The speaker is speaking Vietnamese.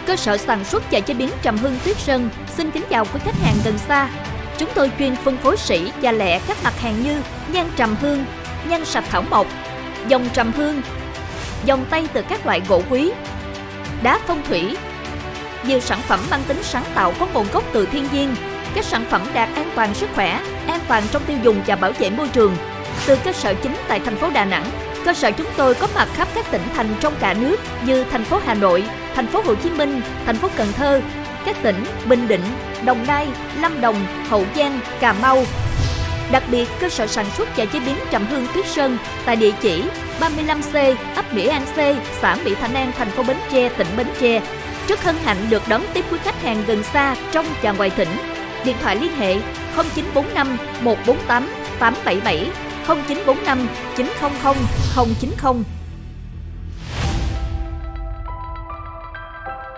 Cơ sở sản xuất và chế biến trầm hương Tuyết Sơn xin kính chào quý khách hàng gần xa. Chúng tôi chuyên phân phối sỉ và lẻ các mặt hàng như nhang trầm hương, nhang sạch thảo mộc, dòng trầm hương, dòng tây từ các loại gỗ quý, đá phong thủy. Nhiều sản phẩm mang tính sáng tạo có nguồn gốc từ thiên nhiên. Các sản phẩm đạt an toàn sức khỏe, an toàn trong tiêu dùng và bảo vệ môi trường. Từ cơ sở chính tại thành phố Đà Nẵng, cơ sở chúng tôi có mặt khắp các tỉnh thành trong cả nước như thành phố Hà Nội, thành phố Hồ Chí Minh, thành phố Cần Thơ, các tỉnh Bình Định, Đồng Nai, Lâm Đồng, Hậu Giang, Cà Mau. Đặc biệt, cơ sở sản xuất và chế biến trầm hương Tuyết Sơn tại địa chỉ 35C, ấp Mỹ An C, xã Mỹ Thạnh An, thành phố Bến Tre, tỉnh Bến Tre. Rất hân hạnh được đón tiếp quý khách hàng gần xa, trong và ngoài tỉnh. Điện thoại liên hệ 0945 148 877, 0945 900 090.